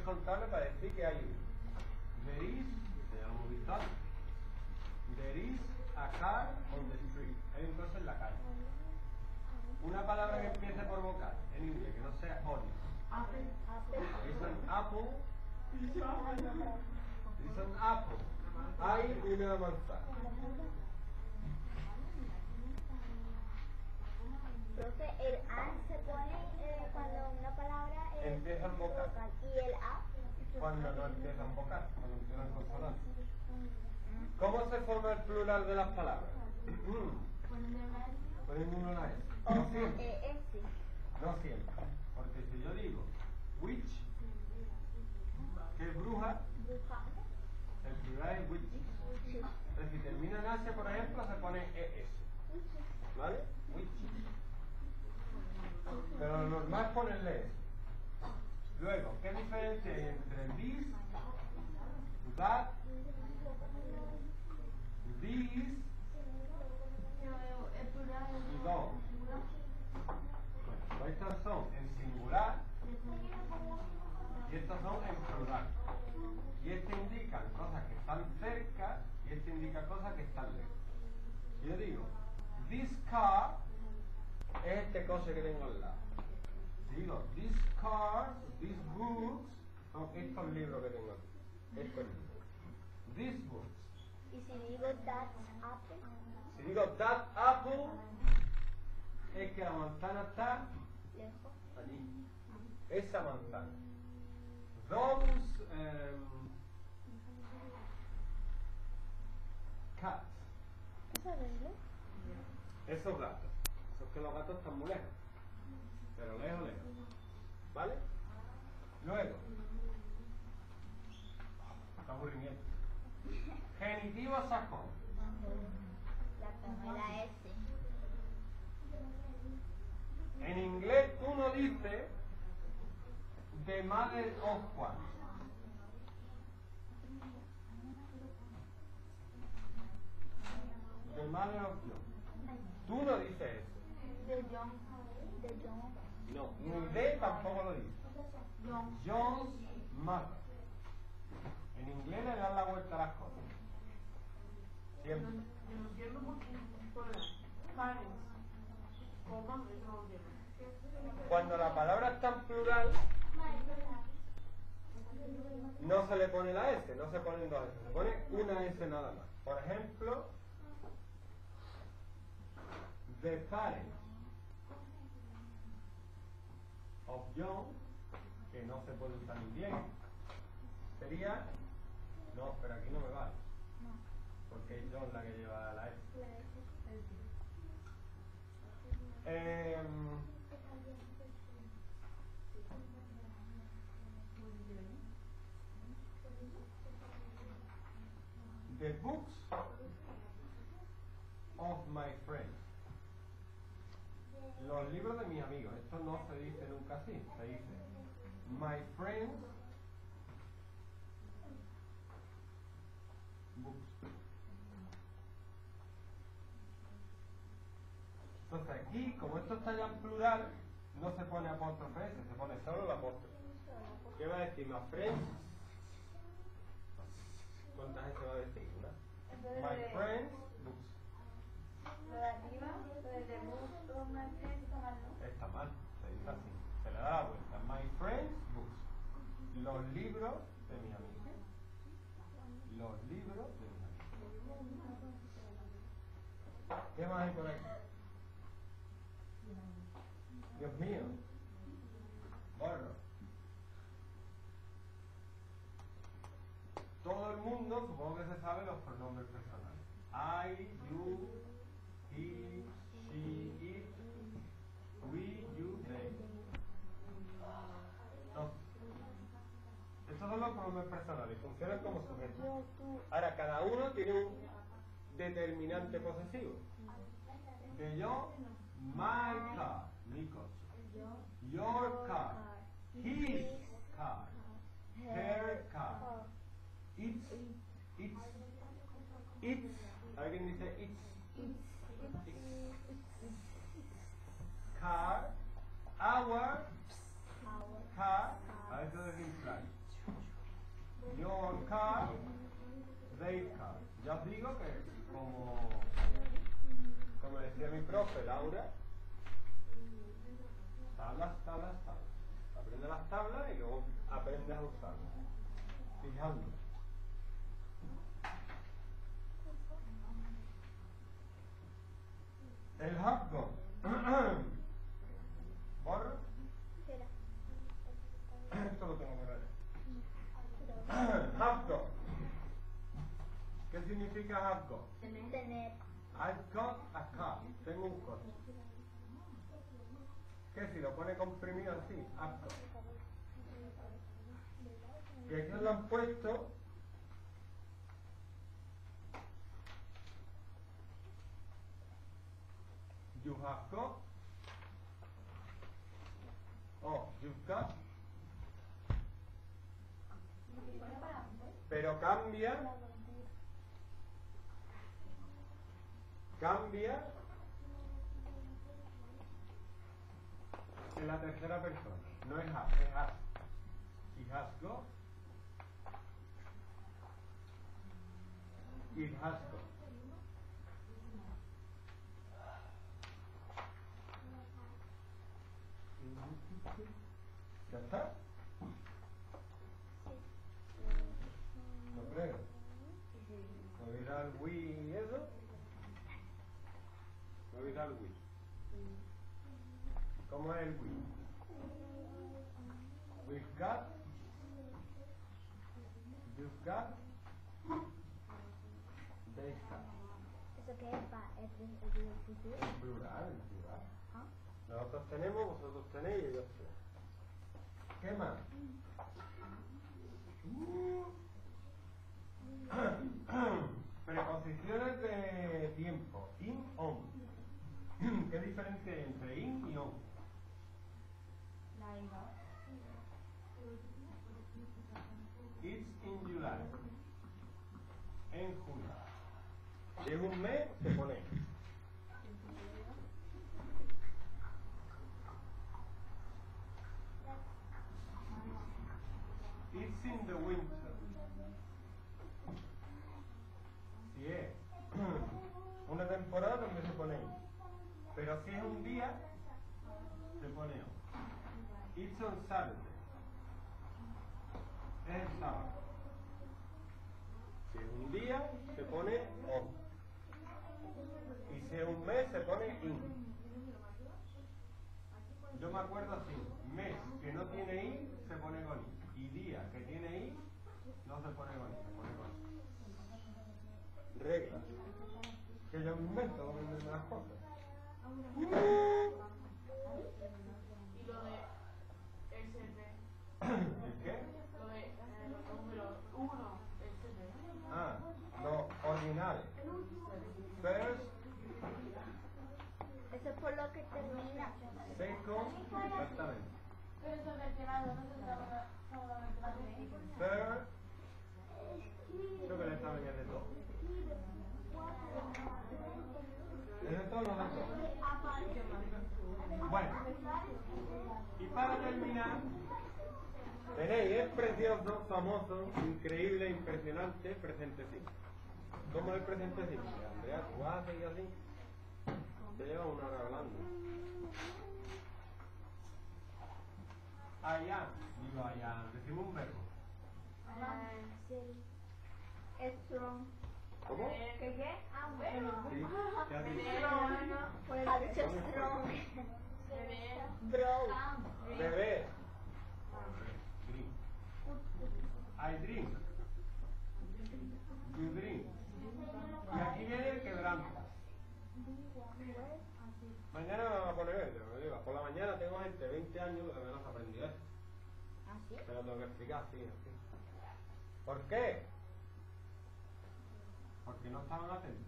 soltarle para decir que hay uno. There is, ya lo hemos visto antes. There is a car on the street. Hay un coche en la calle. Una palabra que empiece por vocal, en inglés, que no sea honey. Es un apple. Es un apple. Hay una manzana. Profe, el an se pone cuando una palabra Empieza en vocal. Y el a Cuando no empieza en vocal, cuando empieza en consonante. ¿Cómo se forma el plural de las palabras? Poniendo una S. No siempre. No siempre. Porque si yo digo witch, que es bruja, el plural es witch. Entonces si termina en H, por ejemplo, se pone ES. ¿Vale? Witch. Pero lo normal es ponerle S. Luego, ¿qué diferencia hay entre this, that, this y those? Bueno, estas son en singular y estas son en plural. Y este indican cosas que están cerca y este indica cosas que están lejos. Yo digo, this car es este coche que tengo al lado. Digo, this car, these books, son estos libros que tengo aquí. Estos libros. These books. Y si digo that apple, Si digo that apple, es que la manzana está lejos. allí. Esa manzana. Those cats. ¿Eso es inglés? Esos gatos. Eso es que los gatos están muy lejos. Pero lejos, lejos. ¿Vale? Luego. Está aburrimiento. Genitivo sajón. La primera S. En inglés uno dice the mother of what. The mother of John. Tú no dices eso. De John. De John. No, ni de tampoco lo dice. John's mother. En inglés le dan la vuelta a las cosas. Siempre. Cuando la palabra está en plural, no se le pone la S, no se ponen dos S, se pone una S nada más. Por ejemplo, the parents of John, que no se puede usar ni bien, sería, no, pero aquí no me vale, porque es John la que lleva la S. The books of my friends. Los libros de mis amigos. Esto no se dice nunca así. Se dice my friends books. Entonces aquí, como esto está ya en plural, no se pone apóstrofe S, se pone solo la apóstrofe. ¿Qué va a decir? My friends. ¿Cuántas S va a decir? ¿Una? My friends books. Lo de arriba, lo de books of my friends está mal, ¿no? Está mal, se dice así. Se le da la vuelta. My friends books. Los libros de mis amigos. Los libros de mis amigos. ¿Qué más hay por aquí? Dios mío. Borro. Todo el mundo supongo que se sabe los pronombres personales. I, you, he, she, it, we, you, they. No. Estos son los pronombres personales, funcionan como sujetos. Ahora, cada uno tiene un determinante posesivo. De yo, my car, mi coche. Your car, his car, her car. It's, alguien dice it's, car, our car, a veces es imply, decía mi profe, Laura, tablas. Aprende las tablas y luego aprendes a usarlas. Fijando. El have got. ¿Borro? Esto lo tengo por ahí. Have got. ¿Qué significa have got? Tener. I've got a car. Tengo un coche. ¿Qué si lo pone comprimido así? Have got. Y aquí lo han puesto you have got o you've got, pero cambia en la tercera persona, no es have, es has. He has got, it has got. ¿Ya está? No creo. ¿Oirá el Wii y eso? ¿Oirá el Wii? ¿Cómo es el Wii? We've got, you've got, they got. ¿Eso qué es? ¿Es del futuro? En plural, en plural. ¿Ah? Nosotros tenemos, vosotros tenéis y ellos tienen. ¿Qué más? Preposiciones de tiempo. In, on. ¿Qué diferencia hay entre in y on? It's in July. En julio. Si es un mes, se pone in. It's in the winter. Si es una temporada, donde se pone in. Pero si es un día, se pone on. It's on Saturday. Es el sábado. Si es un día, se pone on. Y si es un mes, se pone in. Yo me acuerdo así. Mes que no tiene in, se pone con in. Y día que tiene i, no se pone con i, se pone con i. Reglas. Que yo me invento donde venden las cosas. Y lo de SD. ¿El qué? Lo de número 1, SD. Ah, lo ordinario. First, Eso es por lo que termina. second, exactamente. Pero eso mencionado, no se trata Third, creo que el examen es de todo. ¿Es de todo o no de todo? Bueno, y para terminar, tenéis el precioso, famoso, increíble, impresionante presente simple. ¿Cómo es el presente simple? Andrea, tú vas a seguir así. Te lleva una hora hablando. I am, digo I am, decimos un verbo. Strong. ¿Cómo? ¿Qué? Ah, bueno. Sí, ¿qué has dicho? Pues ha dicho strong. Bro. Beber. Drink. I drink. You drink. Y aquí viene el quebranto. Mañana me van a poner esto, me digo, por la mañana tengo gente de 20 años que me has aprendido esto. ¿Ah, sí? Te lo tengo que explicar así. ¿Por qué? Porque no estaban atentos.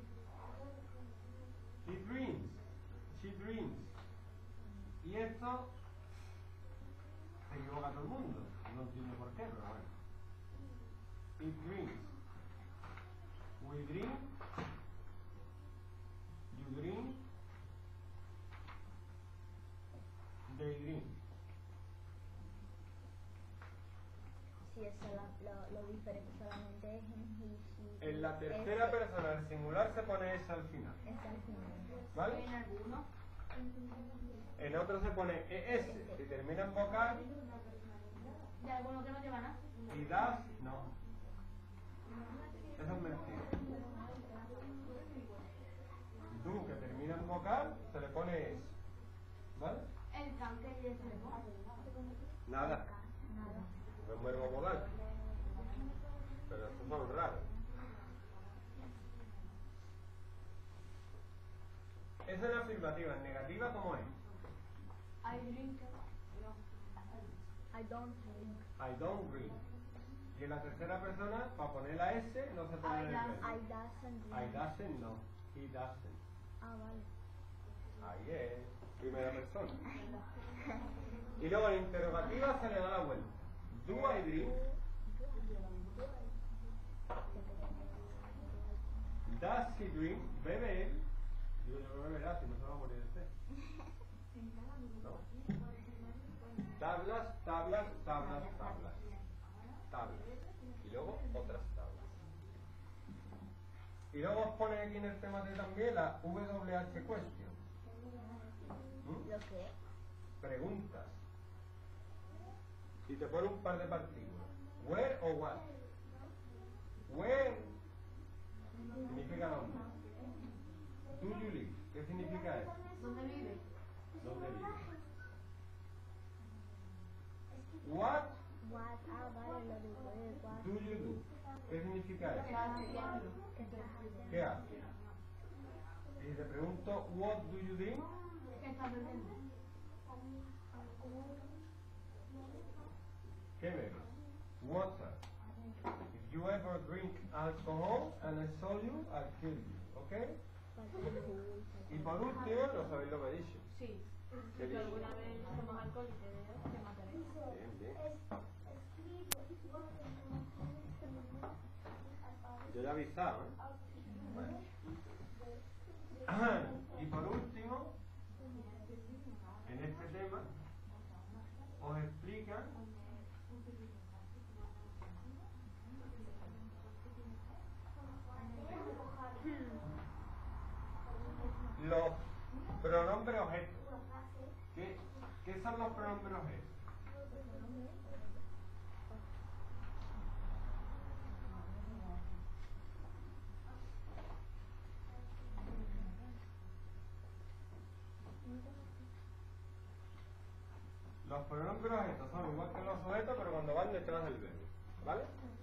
He drinks. She drinks. Y esto se equivoca todo el mundo. No entiendo por qué, pero bueno. He drinks. We drink. You drink. They drink. Sí, eso lo diferente solamente es en he, she. En la tercera persona del singular se pone esa al final. Es al final. ¿Vale? En alguno. En otro se pone ES. Si termina en vocal, De alguno que no lleva nada. y das, no. Eso es mentira. Du, que termina en vocal, se le pone ES. ¿Vale? El tranque y el verbo. Nada. No es un verbo modal. Pero estos son raros. Esa es la afirmativa. En negativa, ¿cómo es? I drink. I don't drink. I don't drink. Y en la tercera persona, para poner la S, no se pone el verbo. I doesn't drink. I doesn't, no. He doesn't. Ah, vale. Ahí es. Primera persona. Y luego en interrogativa se le da la vuelta. Do I drink? Does he drink? ¿Bebe él? Digo, yo no beberá, si no se va a morir de sed. No. Tablas, tablas, tablas, tablas. Tablas. Y luego otras tablas. Y luego os pone aquí en el tema de también la WH question. ¿Mm? ¿Lo qué? Preguntas. Y te pone un par de partículas. Where o what. Where significa dónde. Do you live? ¿Qué significa eso? ¿Dónde vive? ¿Dónde vive? What What? Ah, vale, lo de what. do you do? ¿Qué significa ¿Qué eso? hace? ¿Qué haces? Y te pregunto, what do you drink? ¿Qué está bebiendo? ¿Qué bebes? Water. If you ever drink alcohol and I saw you, I'll kill you. ¿Ok? Y por último, no sabéis lo que he dicho. Sí. ¿Qué Si dice? alguna vez tomas alcohol y te veo, te mataré. Bien, bien. Yo ya he avisado, ¿eh? Bueno. Y por último, en este tema, os explican los pronombres objetos. ¿Qué son los pronombres objetos? Los pronombres objetos son igual que los sujetos, pero cuando van detrás del verbo. ¿Vale?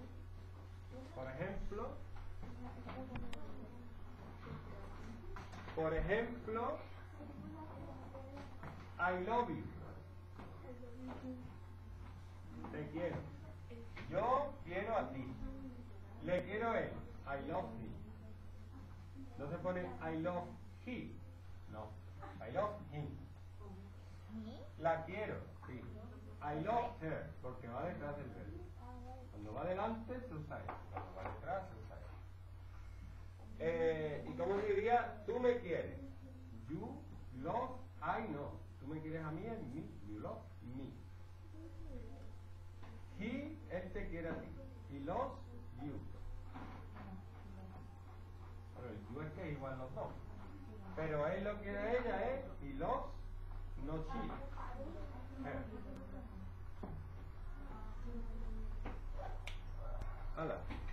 Por ejemplo, I love you. Te quiero. Yo quiero a ti. Le quiero a él. I love him. No se pone I love he. No. I love him. La quiero. Sí. I love her. Porque va detrás del verbo. Cuando va delante se usa él. Cuando va detrás se usa él. ¿Y cómo se diría? Tú me quieres. You love, I know. Tú me quieres a mí, es me. You love me. Él te quiere a ti. He loves you. Bueno, el you es que es igual los dos. Pero él lo quiere a ella es he loves, no she. Her. Hala.